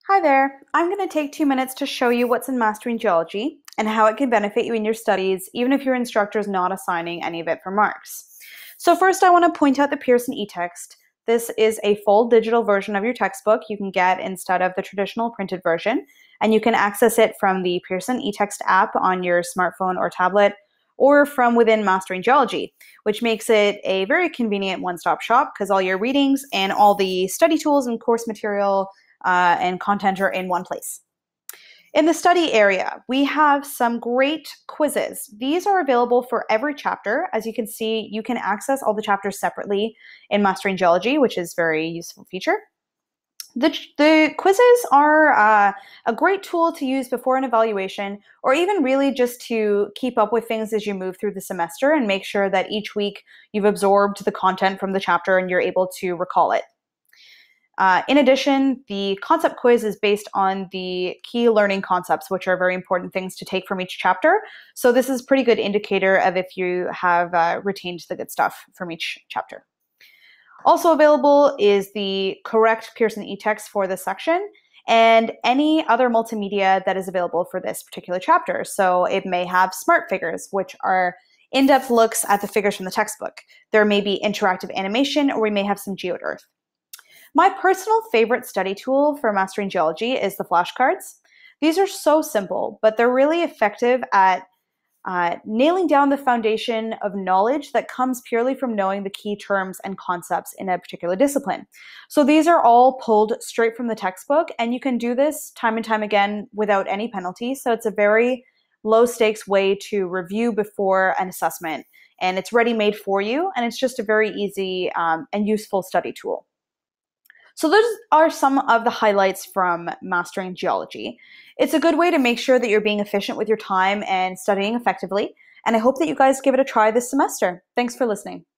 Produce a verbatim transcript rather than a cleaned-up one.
Hi there. I'm going to take two minutes to show you what's in Mastering Geology and how it can benefit you in your studies, even if your instructor is not assigning any of it for marks. So first, I want to point out the Pearson e-text. This is a full digital version of your textbook you can get instead of the traditional printed version, and you can access it from the Pearson e-text app on your smartphone or tablet, or from within Mastering Geology, which makes it a very convenient one-stop shop because all your readings and all the study tools and course material uh, and content are in one place. In the study area, we have some great quizzes. These are available for every chapter. As you can see, you can access all the chapters separately in Mastering Geology, which is a very useful feature. The, the quizzes are uh, a great tool to use before an evaluation, or even really just to keep up with things as you move through the semester and make sure that each week you've absorbed the content from the chapter and you're able to recall it. Uh, in addition, the concept quiz is based on the key learning concepts, which are very important things to take from each chapter. So this is a pretty good indicator of if you have uh, retained the good stuff from each chapter. Also available is the correct Pearson e-text for this section and any other multimedia that is available for this particular chapter. So it may have smart figures, which are in-depth looks at the figures from the textbook. There may be interactive animation, or we may have some geoearth. My personal favorite study tool for Mastering Geology is the flashcards. These are so simple, but they're really effective at uh, nailing down the foundation of knowledge that comes purely from knowing the key terms and concepts in a particular discipline. So these are all pulled straight from the textbook, and you can do this time and time again without any penalty. So it's a very low stakes way to review before an assessment, and it's ready-made for you, and it's just a very easy um, and useful study tool. So those are some of the highlights from Mastering Geology. It's a good way to make sure that you're being efficient with your time and studying effectively, and I hope that you guys give it a try this semester. Thanks for listening.